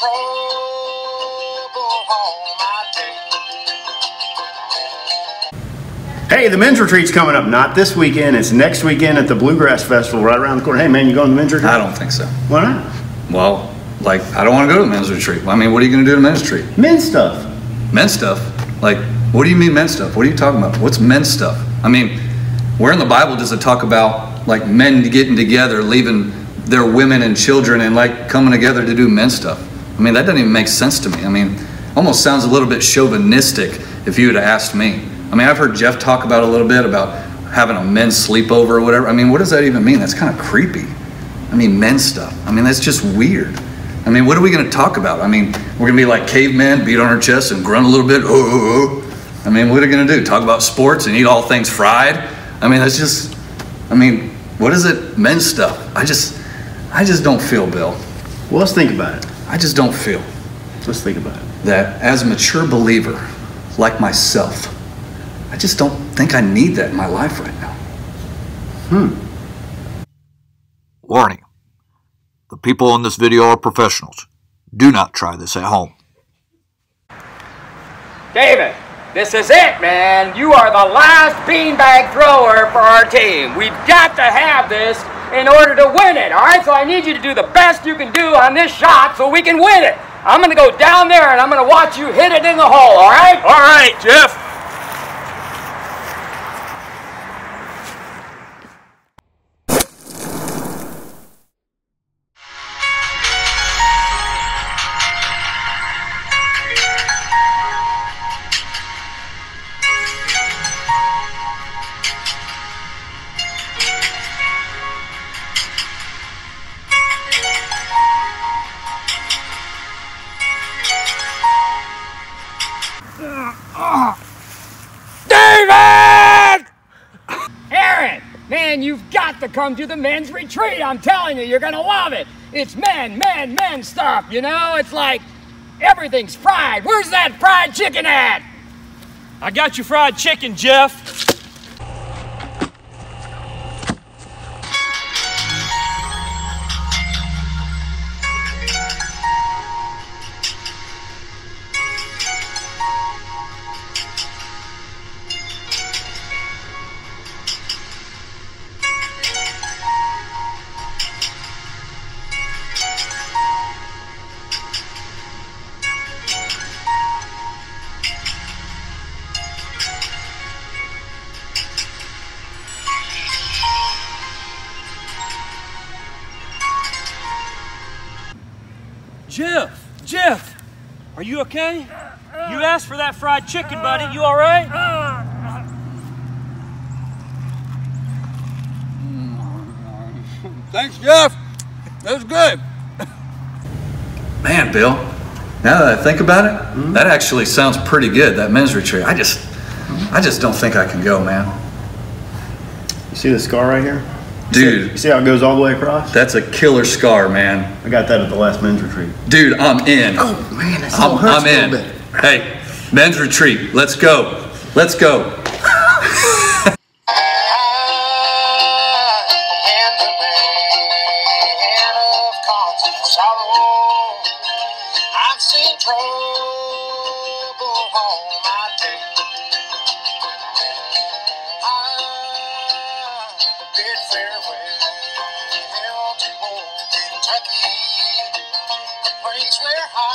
trouble all my day. Hey, the men's retreat's coming up. Not this weekend. It's next weekend at the Bluegrass Festival right around the corner. Hey, man, you going to the men's retreat? I don't think so. Why not? Well, like, I don't want to go to the men's retreat. I mean, what are you going to do at a men's retreat? Men's stuff. Men's stuff? Like, what do you mean men's stuff? What are you talking about? What's men's stuff? I mean, where in the Bible does it talk about, like, men getting together, leaving their women and children and, like, coming together to do men's stuff? I mean, that doesn't even make sense to me. I mean, almost sounds a little bit chauvinistic if you would have asked me. I mean, I've heard Jeff talk about it a little bit about having a men's sleepover or whatever. I mean, what does that even mean? That's kind of creepy. I mean, men's stuff. I mean, that's just weird. I mean, what are we going to talk about? I mean, we're going to be like cavemen, beat on our chests and grunt a little bit. I mean, what are we going to do? Talk about sports and eat all things fried? I mean, that's just, I mean, what is it? Men's stuff. I just don't feel, Bill. Well, let's think about it. I just don't feel. Let's think about it. That as a mature believer, like myself, I just don't think I need that in my life right now. Warning. The people in this video are professionals. Do not try this at home. David, this is it, man. You are the last beanbag thrower for our team. We've got to have this in order to win it, all right? So I need you to do the best you can do on this shot so we can win it. I'm going to go down there and I'm going to watch you hit it in the hole, all right? All right, Jeff. David! Aaron, man, you've got to come to the men's retreat. I'm telling you, you're going to love it. It's men stuff, you know? It's like everything's fried. Where's that fried chicken at? I got your fried chicken, Jeff. Jeff, are you okay? You asked for that fried chicken, buddy. You all right? Thanks, Jeff. That was good. Man, Bill, now that I think about it, that actually sounds pretty good, that men's retreat. I just don't think I can go, man. You see the scar right here? Dude. You see how it goes all the way across? That's a killer scar, man. I got that at the last men's retreat. Dude, I'm in. Oh, man, that still hurts I'm in. a little bit. Hey, men's retreat. Let's go. Let's go. I've seen trouble all my day. I bid farewell to old Kentucky, the place where I